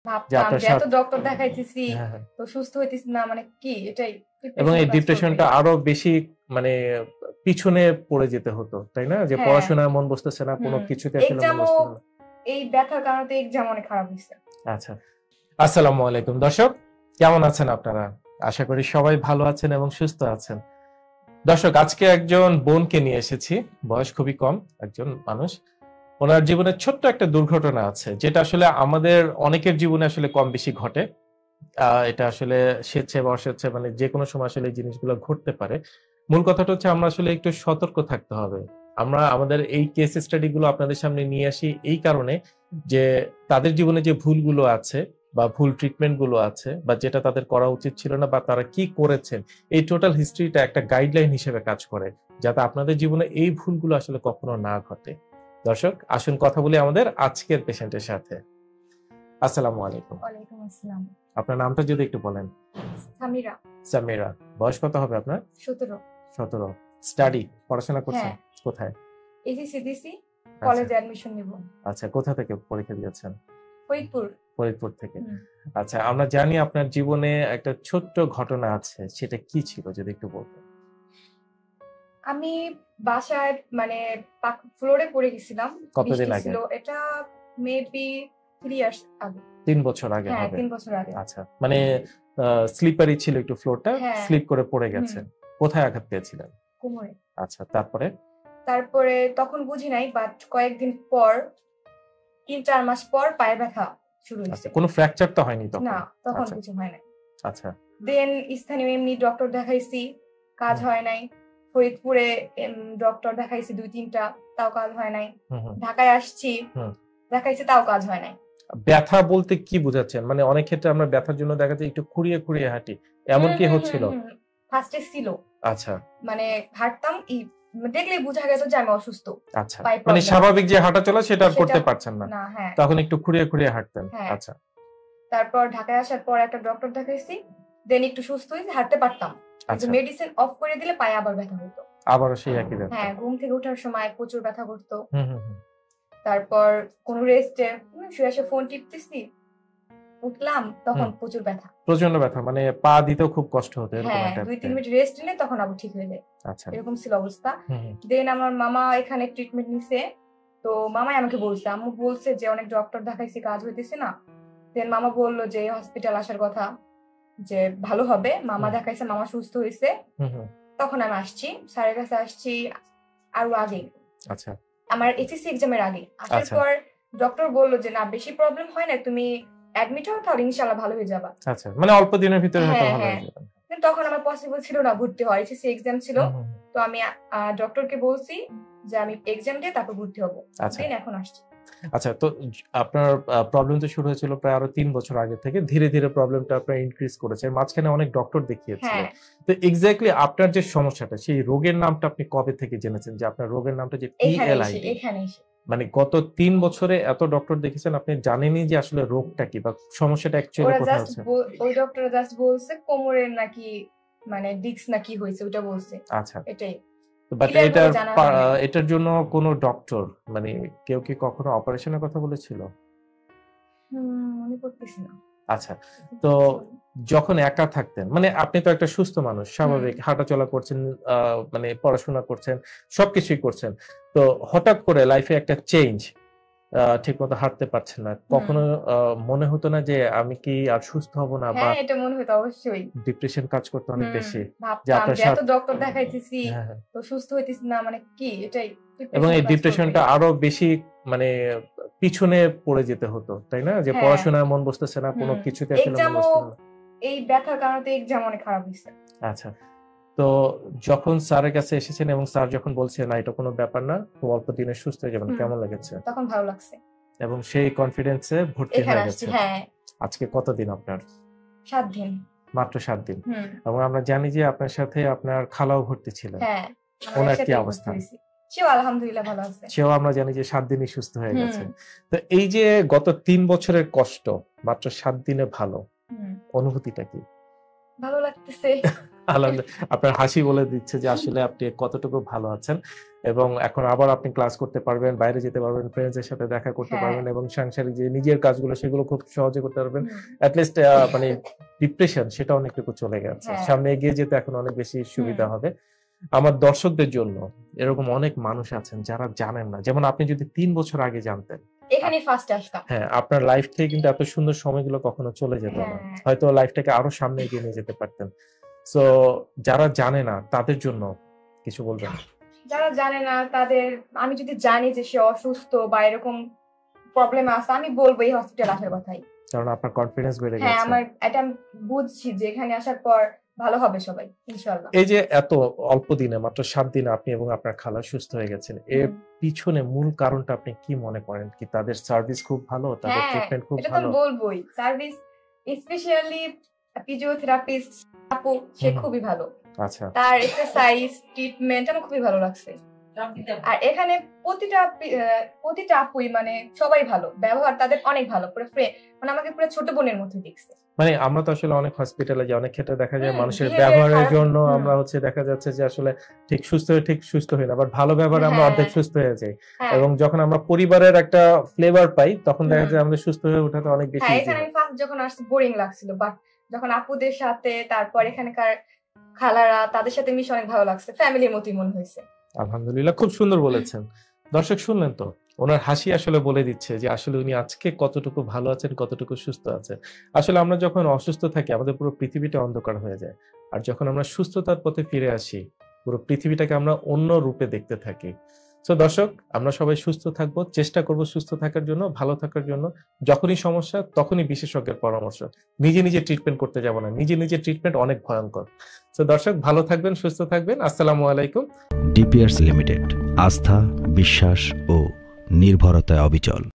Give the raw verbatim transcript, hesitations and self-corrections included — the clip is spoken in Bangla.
যে ভাবতাম আপনার যে এত সাথে ডক্টর দেখাইতেছি হ্যাঁ হ্যাঁ তো সুস্থ হইতেছি না, মানে কি এটাই এবং ডিপ্রেশনে এই কাজ করবে। ডিপ্রেশনটা আরো বেশি মানে পিছনে পড়ে যেতে হতো তাই না, যে হ্যাঁ পড়াশোনায় মন বসতেছে না, কোনো হুম কিছুতে আসলে মন এক্সামও বসতেছে না। এই ব্যথার কারণে এক্সাম অনেক খারাপ হয়েছে। আচ্ছা, আসসালামু আলাইকুম দর্শক, কেমন আছেন আপনারা? আশা করি সবাই ভালো আছেন এবং সুস্থ আছেন। দর্শক, আজকে একজন বোনকে নিয়ে এসেছি, বয়স খুবই কম একজন মানুষ। ওনার জীবনে ছোট্ট একটা দুর্ঘটনা আছে, যেটা আসলে আমাদের অনেকের জীবনে আসলে কম বেশি ঘটে। আহ, এটা আসলে স্বেচ্ছায় বা অস্বেচ্ছায় মানে যে কোনো সময় আসলে এই জিনিসগুলো ঘটতে পারে। মূল কথাটা হচ্ছে আমরা আসলে একটু সতর্ক থাকতে হবে। আমরা আমাদের এই কেস স্টাডি গুলো আপনাদের সামনে নিয়ে আসি এই কারণে যে তাদের জীবনে যে ভুলগুলো আছে বা ভুল ট্রিটমেন্ট গুলো আছে বা যেটা তাদের করা উচিত ছিল না বা তারা কি করেছেন, এই টোটাল হিস্ট্রিটা একটা গাইডলাইন হিসেবে কাজ করে, যাতে আপনাদের জীবনে এই ভুলগুলো আসলে কখনো না ঘটে। দর্শক, আসুন কথা বলি আমাদের আজকের পেশেন্টের সাথে। আসসালামু আলাইকুম। ওয়ালাইকুম আসসালাম। আপনার নামটা যদি একটু বলেন। সামিরা। সামিরা। বয়স কত হবে আপনার? সতেরো। সতেরো। স্টাডি পড়াশোনা করছেন হ্যাঁ কোথায়? এসএসসি দিছি, আচ্ছা কলেজে অ্যাডমিশন নিব। আচ্ছা, কোথা থেকে পরীক্ষা দিয়েছেন? ফরিদপুর। ফরিদপুর থেকে। হুম। আচ্ছা, আমরা জানি আপনার জীবনে একটা ছোট্ট ঘটনা আছে, সেটা কি ছিল যদি একটু বলতেন। আমি বাসায় মানে ফ্লোরে পড়ে গেছিলাম, কতদিন বৃষ্টি আগে? ছিল, এটা মেবি থ্রি ইয়ার্স আগে। তিন বছর আগে হ্যাঁ হবে। তিন বছর আগে। আচ্ছা, মানে স্লিপারি ছিল একটু ফ্লোরটা, হ্যাঁ স্লিপ করে পড়ে হুম গেছেন। কোথায় আঘাত পেয়েছিলেন? কোমরে। আচ্ছা, তারপরে? তারপরে তখন বুঝি নাই, বাট কয়েকদিন পর, তিন চার মাস পর পায়ে ব্যথা শুরু আচ্ছা, হয়েছে। কোনো ফ্র্যাকচার তো হয়নি তখন? না তখন আচ্ছা কিছু হয় নাই। আচ্ছা দেন স্থানীয় এমনি ডক্টর দেখাইছি, কাজ হুম হয় নাই। ফরিদপুরে ডক্টর দেখাইছি দুই তিনটা, তাও কাজ হয় নাই। হুম হুম ঢাকায় আসছি, হুম। দেখাইছি, তাও কাজ হয় নাই। ব্যথা বলতে কি বোঝাচ্ছেন? মানে অনেক ক্ষেত্রে আমরা ব্যথার জন্য দেখা যায় একটু খুঁড়িয়ে খুঁড়িয়ে হাঁটি, এমন কি হচ্ছিল? ফার্স্টে ছিল, আচ্ছা মানে হাঁটতাম, ই দেখলেই বোঝা গেছে যে আমি অসুস্থ। আচ্ছা, পায়ে মানে problem স্বাভাবিক আছে। যে হাঁটা চলা সেটা আর সেটা করতে পারছেন না, না। হ্যাঁ তখন একটু খুঁড়িয়ে খুঁড়িয়ে হাঁটতেন। হ্যাঁ। আচ্ছা তারপর ঢাকায় আসার পর একটা ডক্টর দেখাইছি, দেন একটু সুস্থ হয়েছে, হাঁটতে পারতাম, কিন্তু আচ্ছা, মেডিসিন অফ করে দিলে পায়ে আবার ব্যথা হতো। আবারও সেই একই ব্যথা? হ্যাঁ, ঘুম থেকে ওঠার সময় প্রচুর ব্যথা করতো। হুম হুম হুম। তারপর কোন রেস্টে শুয়ে শুয়ে ফোন টিপতেছি, উঠলাম তখন হুম। প্রচুর ব্যথা, প্রচন্ড ব্যথা, মানে পা দিতেও খুব কষ্ট হতো এরকম হ্যাঁ একটা? দুই তিন মিনিট রেস্ট নিলে তখন আবার ঠিক হয়ে যায়, আচ্ছা এরকম ছিল অবস্থা। হুম হুম দেন আমার মামা এখানে ট্রিটমেন্ট নিছে, তো মামাই আমাকে বলছে, আম্মু বলছে যে অনেক ডক্টর দেখাইছি কাজ হইতেছে না। দেন মামা বললো যে হসপিটাল আসার কথা, যে ভালো হবে। মামা হুম দেখাইছে, মামা সুস্থ হয়েছে, হুম হুম। তখন আমি আসছি স্যারের কাছে, আসছি আরো আগে, আচ্ছা আমার এইচএসসি এক্সামের আগে। আসার আচ্ছা পর ডক্টর বললো যে না বেশি প্রবলেম হয় না, তুমি অ্যাডমিট হও, তাহলে ইনশাআল্লাহ ভালো হয়ে যাবা। আচ্ছা, মানে অল্প দিনের ভিতরে হয়তো হ্যাঁ ভালো হ্যাঁ। হয়ে যাবে। কিন্তু তখন আমার পসিবল ছিল না ভর্তি হওয়া, এইচএসসি এক্সাম ছিল। হুম হুম হুম। তো আমি ডক্টরকে বলছি যে আমি এক্সাম দিয়ে তারপর ভর্তি হবো। আচ্ছা দেন এখন আসছি। আচ্ছা, তো জ- আপনার প্রবলেম তো শুরু হয়েছিল প্রায় আরো তিন বছর আগে থেকে, ধীরে ধীরে প্রবলেমটা আপনার ইনক্রিজ করেছে, মাঝখানে অনেক ডক্টর দেখিয়েছিলেন। হ্যাঁ তো এক্স্যাক্টলি আপনার যে সমস্যাটা, সেই রোগের নামটা আপনি কবে থেকে জেনেছেন যে আপনার রোগের নামটা যে এখানে এসে পিএলআইডি? এখানে এসে মানে গত তিন বছরে এত ডক্টর দেখেছেন, আপনি জানেনই যে আসলে রোগটা কি বা সমস্যাটা অ্যাকচুয়ালি ওরা কোথায় জাস্ট হচ্ছে? ওই ডক্টর জাস্ট বলছে কোমরের নাকি মানে ডিস্ক নাকি হয়েছে, ওটা বলছে, আচ্ছা, এটাই। বাট ক্লিয়ার করে এটার জানা পা- হয় নাই। এটার জন্য কোনো ডক্টর মানে কেউ কি কখনো অপারেশনের কথা বলেছিল? হুম মনে পড়তেছি না। আচ্ছা, তো যখন একা থাকতেন, মানে আপনি তো একটা সুস্থ মানুষ, স্বাভাবিক হাঁটাচলা করছেন, আহ, মানে পড়াশোনা করছেন, সবকিছুই করছেন, তো হঠাৎ করে লাইফে একটা চেঞ্জ, ঠিক মতো হাঁটতে পারছেন না, কখনো আহ, মনে হতো না যে আমি কি আর সুস্থ হব না, বা হ্যাঁ এটা মনে হতো অবশ্যই। ডিপ্রেশন কাজ করতো অনেক হুম বেশি, যে ভাবতাম আপনার যে এত সাথে ডক্টর দেখাইতেছি হ্যাঁ হ্যাঁ, তো সুস্থ হইতেছি না, মানে কি এটাই এবং ডিপ্রেশনে এই কাজ করবে। ডিপ্রেশনটা আরো বেশি মানে পিছনে পড়ে যেতে হতো তাই না, যে হ্যাঁ পড়াশোনায় মন বসতেছে না, কোনো হুম কিছুতে আসলে মন এক্সামও বসতেছে না। এই ব্যথার কারণে এক্সাম অনেক খারাপ হয়েছে। আচ্ছা, তো যখন স্যারের কাছে এসেছেন এবং স্যার যখন বলছে না এটা কোনো ব্যাপার না, খুব অল্প দিনে সুস্থ হয়ে যাবেন, হুম কেমন লেগেছে? তখন ভালো লাগছে, এবং সেই কনফিডেন্সে ভর্তি এখানে হয়ে আসছি। গেছে। হ্যাঁ আজকে কতদিন আপনার? সাত দিন। মাত্র সাত দিন। হুম এবং আমরা জানি যে আপনার সাথে আপনার খালাও ভর্তি ছিলেন, হ্যাঁ আমরা ওনার কি একসাথে ভর্তি অবস্থা? হয়েছি, সেও আলহামদুলিল্লাহ ভালো আছে। সেও আমরা জানি যে সাত দিনই সুস্থ হয়ে হুম গেছে। তো এই যে গত তিন বছরের কষ্ট মাত্র সাত দিনে ভালো, হুম অনুভূতিটা কি? ভালো লাগতেছে। আলহামদুলিল্লাহ, আপনার হাসি বলে দিচ্ছে যে আসলে আপনি কতটুকু ভালো আছেন। এবং এখন আবার আপনি ক্লাস করতে পারবেন, বাইরে যেতে পারবেন, ফ্রেন্ডসের সাথে দেখা করতে হ্যাঁ। পারবেন এবং সাংসারিক যে নিজের কাজগুলো সেগুলো খুব সহজে করতে পারবেন। হুম। অ্যাটলিস্ট মানে ডিপ্রেশন সেটা অনেকটুকু চলে গেছে, হ্যাঁ। সামনে এগিয়ে যেতে এখন অনেক বেশি সুবিধা হুম। হবে। আমার দর্শকদের জন্য এরকম অনেক মানুষ আছেন যারা জানেন না, যেমন আপনি যদি তিন বছর আগে জানতেন, এখানেই ফার্স্ট আসতাম। হ্যাঁ আপনার লাইফ থেকে কিন্তু এত সুন্দর সময়গুলো কখনো চলে যেত না, হ্যাঁ। হয়তো লাইফটাকে আরো সামনে এগিয়ে নিয়ে যেতে পারতেন। সো যারা জানে না তাদের জন্য কিছু বলবেন? যারা জানে না তাদের, আমি যদি জানি যে সে অসুস্থ বা এরকম প্রবলেম আছে, আমি বলবো এই হসপিটাল আসার কথাই। কারণ আপনার কনফিডেন্স বেড়ে হ্যাঁ, গেছে। আমার এটা আমি বুঝছি যে এখানে আসার পর ভালো হবে সবাই ইনশাআল্লাহ। এই যে এত অল্প দিনে, মাত্র সাত দিনে আপনি এবং আপনার খালা সুস্থ হয়ে গেছেন, এর হুম। পিছনে মূল কারণটা আপনি কি মনে করেন? কি তাদের সার্ভিস খুব ভালো, তাদের হ্যাঁ, ট্রিটমেন্ট খুব এটা তো ভালো? বলবোই। সার্ভিস স্পেশালি ফিজিওথেরাপিস্ট আপু, সে হুম। খুবই ভালো। আচ্ছা। তার এক্সারসাইজ, ট্রিটমেন্ট আমার খুবই ভালো লাগছে। আর এখানে প্রতিটা পি- আহ, প্রতিটা আপুই মানে সবাই ভালো, ব্যবহার তাদের অনেক ভালো, পুরো ফ্রে- মানে আমাকে পুরো ছোট বোনের মতো দেখছে। মানে আমরা তো আসলে অনেক হসপিটালে যাই, অনেক ক্ষেত্রে দেখা যায় হুম, মানুষের behavior ব্যবহারের খারাপ। জন্য হুম। আমরা হচ্ছে দেখা যাচ্ছে যে আসলে ঠিক সুস্থ হয়ে ঠিক সুস্থ হই না, বাট ভালো ব্যবহারে আমরা হ্যাঁ। অর্ধেক সুস্থ হয়ে যাই। হ্যাঁ, এবং যখন আমরা পরিবারের একটা ফ্লেভার পাই তখন দেখা হুম। যায় আমাদের সুস্থ হয়ে ওঠাতে অনেক বেশি হ্যাঁ, ইজি এখানে হয়। আমি ফার্স্ট যখন আসছি বোরিং লাগছিল, বাট যখন আপুদের সাথে, তারপর এখানকার খালারা, তাদের সাথে মিশে অনেক ভালো লাগছে, ফ্যামিলির মতোই মনে হয়েছে। আলহামদুলিল্লাহ, খুব সুন্দর বলেছেন। দর্শক শুনলেন তো, ওনার হাসি আসলে বলে দিচ্ছে যে আসলে উনি আজকে কতটুকু ভালো আছেন, কতটুকু সুস্থ আছেন। আসলে আমরা যখন অসুস্থ থাকি আমাদের পুরো পৃথিবীটা অন্ধকার হয়ে যায়, আর যখন আমরা সুস্থতার পথে ফিরে আসি পুরো পৃথিবীটাকে আমরা অন্য রূপে দেখতে থাকি। তো দর্শক, আমরা সবাই সুস্থ থাকবো, চেষ্টা করব সুস্থ থাকার জন্য, ভালো থাকার জন্য। যখনই সমস্যা তখনই বিশেষজ্ঞের পরামর্শ, নিজে নিজে ট্রিটমেন্ট করতে যাব না, নিজে নিজে ট্রিটমেন্ট অনেক ভয়ঙ্কর। তো দর্শক, ভালো থাকবেন, সুস্থ থাকবেন। আসসালামু আলাইকুম। ডিপিআরস লিমিটেড, আস্থা, বিশ্বাস ও নির্ভরতায় অবিচল।